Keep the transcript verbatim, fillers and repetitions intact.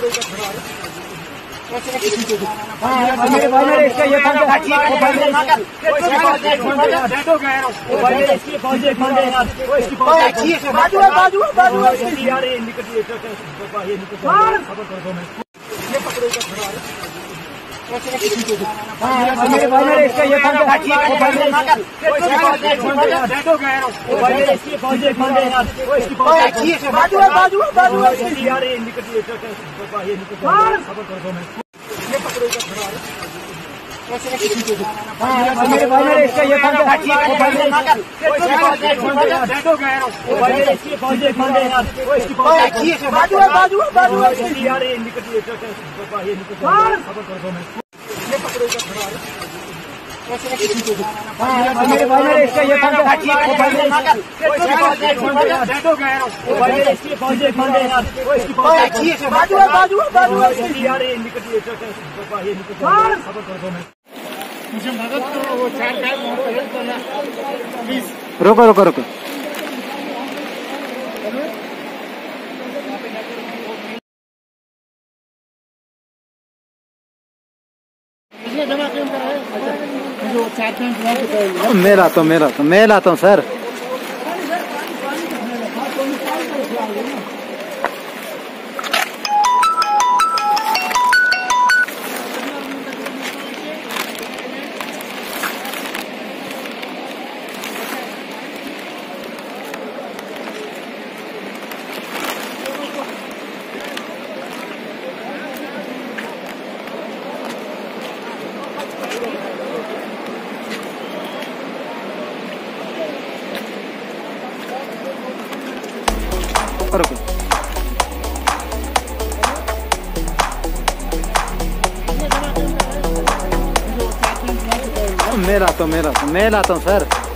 मेरे भाई मेरे इसका ये फंड है ठीक है फंड इसकी फौज एक फंड है यार वो इसकी फौज ठीक है बाजू बाजू बाजू यार ये निकल ये तो ये निकल खबर कर दो मैं ये पकड़ेगा खड़ा मेरे भाई मेरे इसका ये फंड है ठीक है फंड इसकी फौज एक फंड है यार वो इसकी फौज ठीक है बाजू बाजू बाजू यार ये निकल ये तो ये निकल खबर कर दो मैं ये पकड़ेगा खड़ा मेरे भाई मेरे इसका ये फंड है ठीक है इसकी फौज एक फंड है यार वो इसकी फौज ठीक है बाजू बाजू बाजू यार ये निकल ये तो ये निकल खबर कर दो मैं ये पकड़ेगा खड़ा मेरे भाई मेरे इसका ये फंड है ठीक है इसकी फौज एक फंड है यार वो इसकी फौज ठीक है बाजू बाजू बाजू यार ये निकल ये तो ये निकल खबर कर दो मैं मुझे मदद करो वो चार चार प्लीज रुको रुको रुको जमा क्यों कर रहे हैं जो चार पाँच मैं लाता हूँ मैं लाता हूँ मैं लाता हूँ सर रुको मैं लाता हूँ मैं लाता हूँ मैं लाता हूँ सर